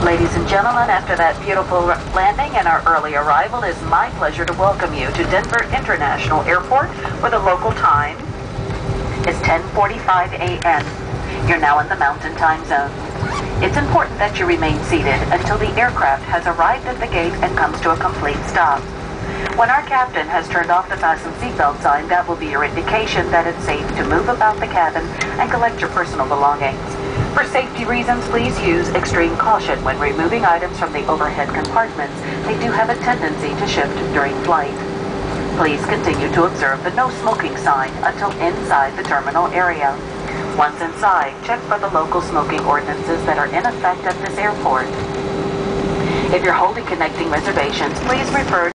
Ladies and gentlemen, after that beautiful landing and our early arrival, it is my pleasure to welcome you to Denver International Airport, where the local time is 10:45 a.m. You're now in the Mountain Time Zone. It's important that you remain seated until the aircraft has arrived at the gate and comes to a complete stop. When our captain has turned off the fasten seatbelt sign, that will be your indication that it's safe to move about the cabin and collect your personal belongings. For safety reasons, please use extreme caution when removing items from the overhead compartments. They do have a tendency to shift during flight. Please continue to observe the no smoking sign until inside the terminal area. Once inside, check for the local smoking ordinances that are in effect at this airport. If you're holding connecting reservations, please refer